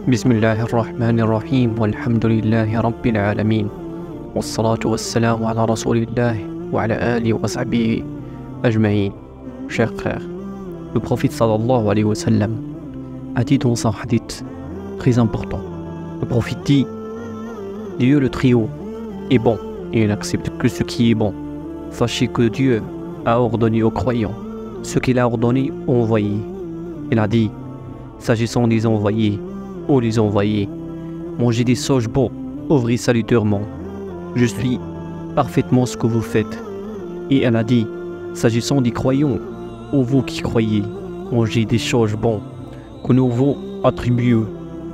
بسم الله الرحمن الرحيم والحمد لله رب العالمين والصلاة والسلام على رسول الله وعلى آله وصحبه أجمعين. Chers frères, le prophète sallallahu alayhi wa sallam a dit dans un hadith très important. Le prophète dit: Dieu le Très-Haut est bon et il n'accepte que ce qui est bon. Sachez que Dieu a ordonné aux croyants ce qu'il a ordonné aux envoyés. Il a dit, s'agissant des envoyés, ô les envoyés, mangez des sauges bons, ouvrez salutairement. Je suis parfaitement ce que vous faites. Et elle a dit, s'agissant des croyants, ô vous qui croyez, mangez des sauges bons, que nous vous attribuons.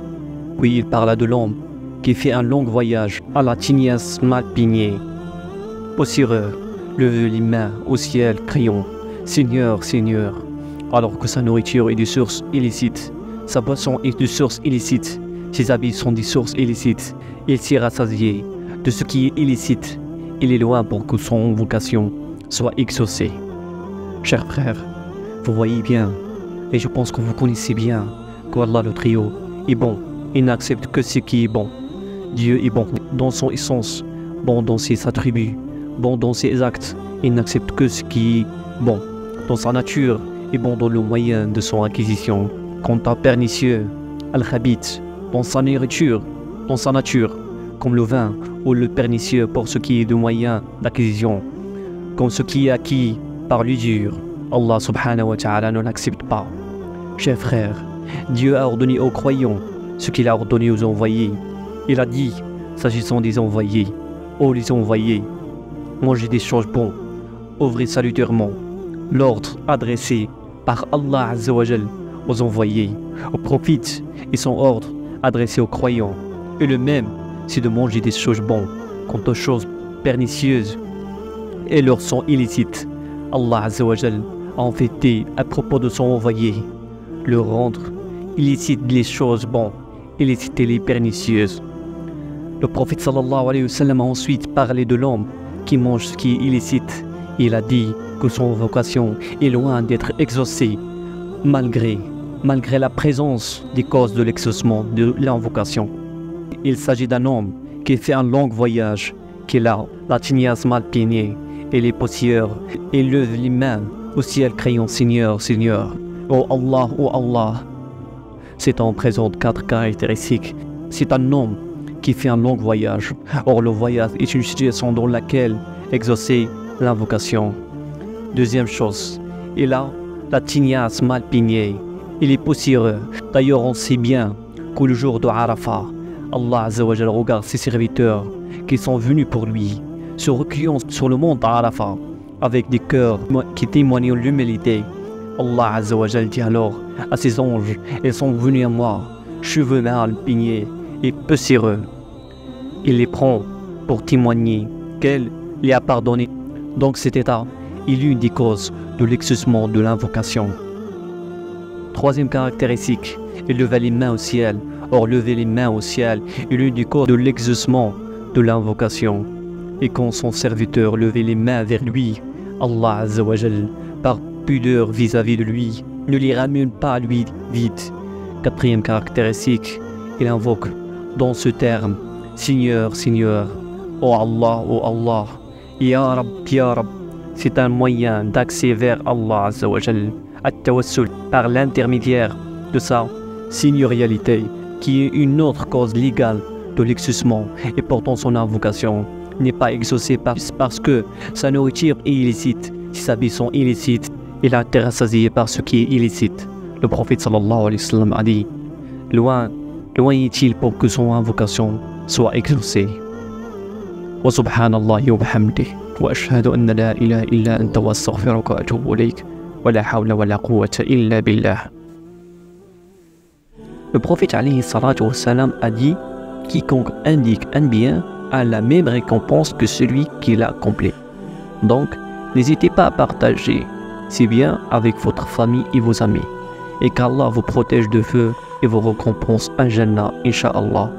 Puis il parla de l'homme qui fait un long voyage à la tignasse mal pignée. Poussiéreux, levez les mains au ciel, criant, Seigneur, Seigneur, alors que sa nourriture est de sources illicites, sa boisson est de sources illicites, ses habits sont des sources illicites, il s'est rassasié de ce qui est illicite, il est loin pour que son vocation soit exaucée. Chers frères, vous voyez bien, et je pense que vous connaissez bien, qu'Allah le Très-Haut est bon, il n'accepte que ce qui est bon. Dieu est bon dans son essence, bon dans ses attributs, bon dans ses actes, il n'accepte que ce qui est bon dans sa nature et bon dans le moyen de son acquisition. Quant à pernicieux, al-khabith, dans sa nourriture, dans sa nature, comme le vin ou le pernicieux pour ce qui est de moyen d'acquisition, comme ce qui est acquis par l'usure, Allah subhanahu wa ta'ala ne l'accepte pas. Chers frères, Dieu a ordonné aux croyants ce qu'il a ordonné aux envoyés. Il a dit, s'agissant des envoyés, ô les envoyés, mangez des choses bons, ouvrez salutairement. L'ordre adressé par Allah Azza wa Jal aux envoyés, aux prophètes et son ordre adressé aux croyants. Et le même, c'est de manger des choses bonnes, quant aux choses pernicieuses et leur sont illicites. Allah Azza wa Jal a en fait dit à propos de son envoyé, le rendre illicite les choses bonnes, illicite les pernicieuses. Le prophète sallallahu alayhi wa sallam a ensuite parlé de l'homme qui mange ce qui est illicite. Il a dit que son vocation est loin d'être exaucée, malgré la présence des causes de l'exaucement de l'invocation. Il s'agit d'un homme qui fait un long voyage, qui a la tignasse mal peignée et les poussières, et lève les mains au ciel criant Seigneur, Seigneur, oh Allah, oh Allah. Cet homme présente 4 caractéristiques. C'est un homme qui fait un long voyage. Or le voyage est une situation dans laquelle exaucer l'invocation. Deuxième chose, il a la tignasse mal peignée, il est poussiéreux. D'ailleurs on sait bien que le jour de Arafat, Allah Azza wa Jal regarde ses serviteurs qui sont venus pour lui, se recueillant sur le mont Arafat, avec des cœurs qui témoignent l'humilité. Allah Azza wa Jal dit alors à ses anges, ils sont venus à moi, cheveux mal peignés et poussiéreux. Il les prend pour témoigner qu'elle les a pardonnés. Donc cet état est l'une des causes de l'exaucement de l'invocation. Troisième caractéristique, il leva les mains au ciel. Or lever les mains au ciel est l'une des causes de l'exaucement de l'invocation. Et quand son serviteur levait les mains vers lui, Allah Azza wa Jal, par pudeur vis-à-vis de lui, ne les ramène pas à lui vide. Quatrième caractéristique, il invoque dans ce terme, Seigneur, Seigneur, oh Allah, oh Allah, Ya Rab, Ya Rab. C'est un moyen d'accès vers Allah Azza wa Jal, at-tawassul, par l'intermédiaire de sa seigneurialité, qui est une autre cause légale de l'exaucement, et pourtant son invocation n'est pas exaucée parce que sa nourriture est illicite, ses habits sont illicites, il a été rassasié par ce qui est illicite. Le prophète sallallahu alayhi wa sallam a dit, loin est-il pour que son invocation soit exaucée. Wa subhanallahi wa bihamdihi wa ashhadu anna la ilaha illa anta wa astaghfiruka wa atubu ilayk wa la hawla wa la quwwata illa billah. Le prophète alayhi salatu wa salam a dit, quiconque indique un bien a la même récompense que celui qui l'a accompli. Donc, n'hésitez pas à partager ces biens avec votre famille et vos amis, et qu'Allah vous protège de feu et vous récompense un Jannah, Inch'Allah.